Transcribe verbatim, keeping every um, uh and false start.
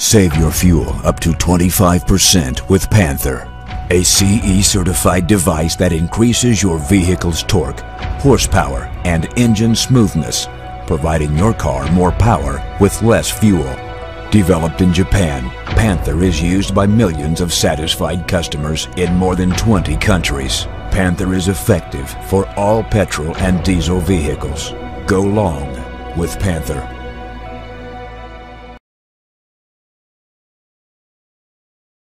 Save your fuel up to twenty-five percent with Panther, a C E-certified device that increases your vehicle's torque, horsepower, and engine smoothness, providing your car more power with less fuel. Developed in Japan, Panther is used by millions of satisfied customers in more than twenty countries. Panther is effective for all petrol and diesel vehicles. Go long with Panther.